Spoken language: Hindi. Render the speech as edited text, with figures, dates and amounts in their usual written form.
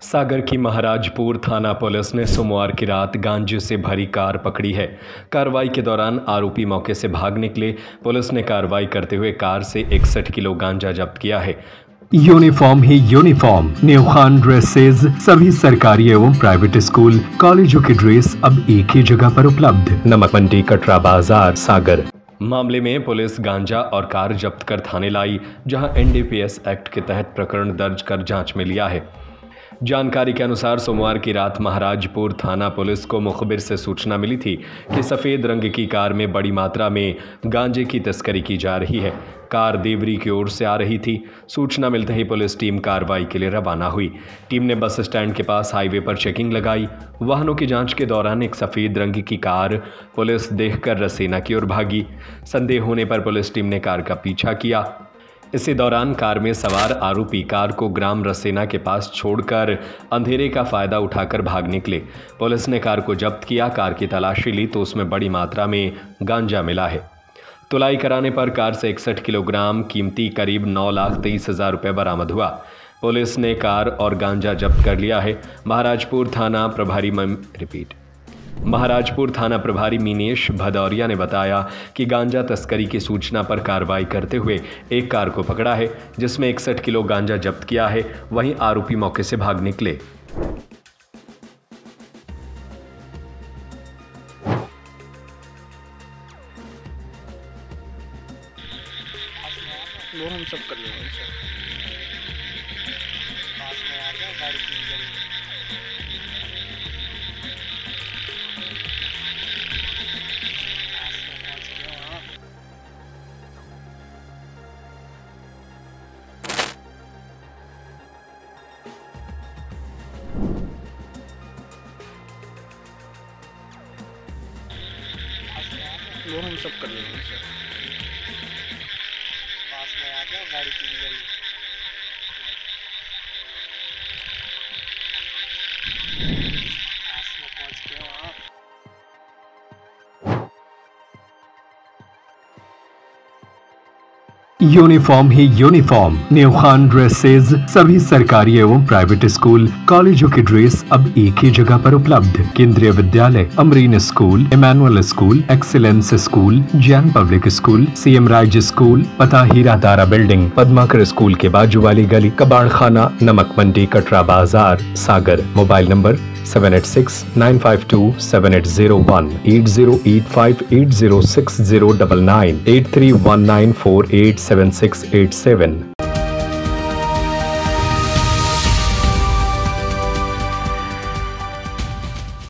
सागर की महाराजपुर थाना पुलिस ने सोमवार की रात गांजे से भरी कार पकड़ी है। कार्रवाई के दौरान आरोपी मौके से भाग निकले। पुलिस ने कार्रवाई करते हुए कार से 61 किलो गांजा जब्त किया है। यूनिफॉर्म ही यूनिफॉर्म, न्यू खान ड्रेसेज, सभी सरकारी एवं प्राइवेट स्कूल कॉलेजों की ड्रेस अब एक ही जगह पर उपलब्ध। नमक मंडी कटरा बाजार सागर। मामले में पुलिस गांजा और कार जब्त कर थाने लाई, जहां एनडीपीएस एक्ट के तहत प्रकरण दर्ज कर जांच में लिया है। जानकारी के अनुसार सोमवार की रात महाराजपुर थाना पुलिस को मुखबिर से सूचना मिली थी कि सफ़ेद रंग की कार में बड़ी मात्रा में गांजे की तस्करी की जा रही है। कार देवरी की ओर से आ रही थी। सूचना मिलते ही पुलिस टीम कार्रवाई के लिए रवाना हुई। टीम ने बस स्टैंड के पास हाईवे पर चेकिंग लगाई। वाहनों की जांच के दौरान एक सफ़ेद रंग की कार पुलिस देखकर रसेना की ओर भागी। संदेह होने पर पुलिस टीम ने कार का पीछा किया। इसी दौरान कार में सवार आरोपी कार को ग्राम रसेना के पास छोड़कर अंधेरे का फायदा उठाकर भाग निकले। पुलिस ने कार को जब्त किया। कार की तलाशी ली तो उसमें बड़ी मात्रा में गांजा मिला है। तुलाई कराने पर कार से 61 किलोग्राम कीमती करीब 9,23,000 रुपये बरामद हुआ। पुलिस ने कार और गांजा जब्त कर लिया है। महाराजपुर थाना प्रभारी मीनेश भदौरिया ने बताया कि गांजा तस्करी की सूचना पर कार्रवाई करते हुए एक कार को पकड़ा है, जिसमें 61 किलो गांजा जब्त किया है। वहीं आरोपी मौके से भाग निकले। वो हम सब कर लेंगे सर। पास में आ गया गाड़ी की वो हम सब कर लेंगे सर। पास में आ गया गाड़ी की पास में पहुंच गए आप। यूनिफॉर्म ही यूनिफॉर्म, न्यू खान ड्रेसेज, सभी सरकारी एवं प्राइवेट स्कूल कॉलेजों की ड्रेस अब एक ही जगह पर उपलब्ध। Kendriya Vidyalaya, Amreen school, Emmanuel school, excellence school, Jain public school, CM Raj school, पता हीरा तारा बिल्डिंग, पद्माकर स्कूल के बाजू वाली गली, कबाड़ खाना, नमक मंडी कटरा बाजार सागर। Mobile number 7869527801, 8085806099, 8319487687।